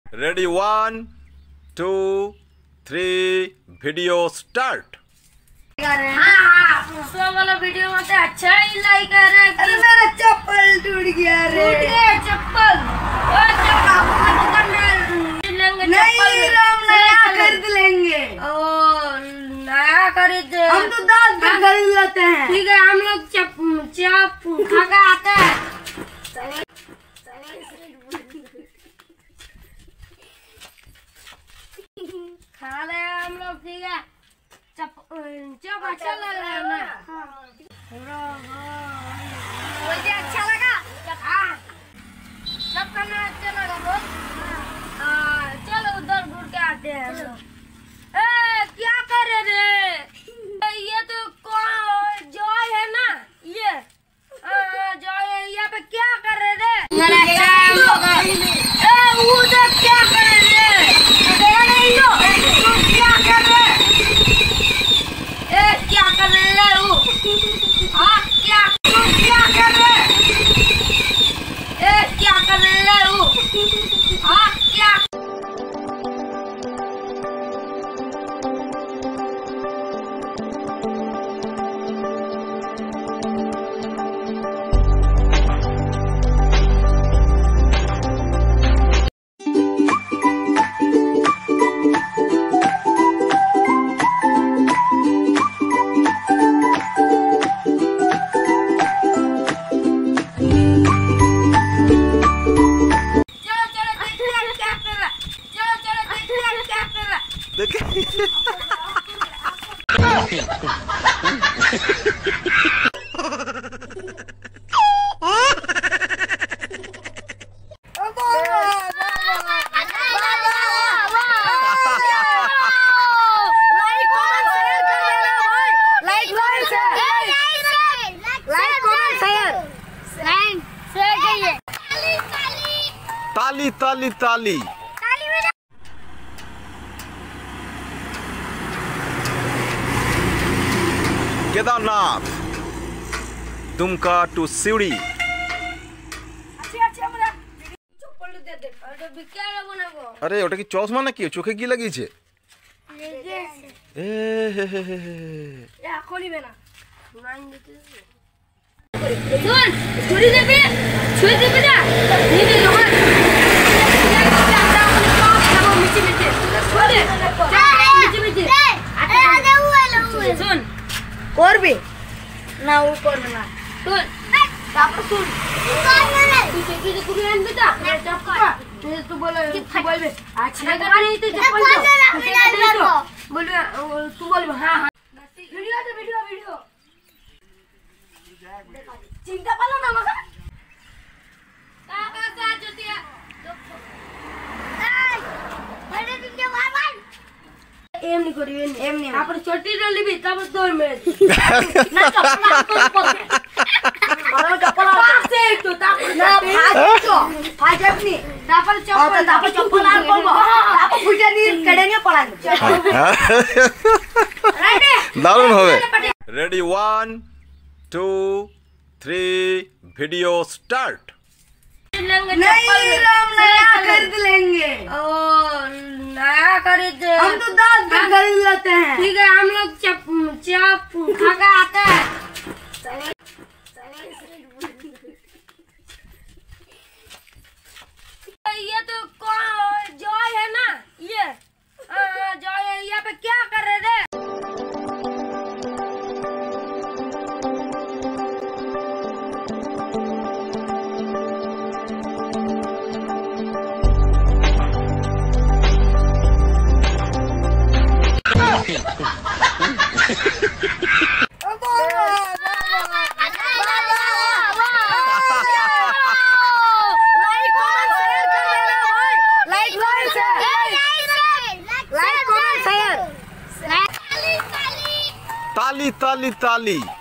Ready 1 2 3 video start. हाँ वाला video में अच्छा ही लाइक कर रहा है। अरे मेरा चप्पल टूट गया रे। टूट गया चप्पल। नहीं राम, नया खरीद लेंगे। नया खरीद, हम तो 10 का खरीद लेते हैं। ठीक है, हम लोग चाप खा के आते हैं। खा रहे हैं हम लोग, ठीक है। चप अच्छा लग रहा है ना? मुझे अच्छा लगा। चप खाना अच्छा लगा बहुत। चलो उधर घूर के आते हैं हम लोग। क्या कर रहे रे? ये तो जॉय है ना? ये जॉय है। यहाँ पे क्या कर रहे रे? उधर क्या कर रहे रे? क्या कर रहे? क्या कर रहे हो? हाँ, क्या कर रहे? क्या कर रहे हो? हाँ, क्या? ताली ताली ताली। केदारनाथ दुमका टू सिवड़ी। अरे ওটা কি চশমা নাকি? চোখে কি লাগিয়েছে? করবে না, ও করবে না। শুন, তারপর শুন, তুই আনবি তো তুই বলবে আচ্ছা বলবে, তুই বলবে হ্যাঁ হ্যাঁ। ভিডিও চিন্তা পারলো না আমাকে। এমনি করি, এমনি তারপরে চটিটা নিবি, তারপর দৌড় মেরে না চপ্পল দারুণ হবে। Ready 1 2 3 video start. नहीं राम, नया खरीद लेंगे। नया खरीद, हम तो 10 का खरीद लेते हैं। ठीक है, हम लोग चाप खा के आते हैं। ये तो जॉय है ना? ये जॉय है। यहाँ पे क्या कर रहे थे? ताली ताली ताली।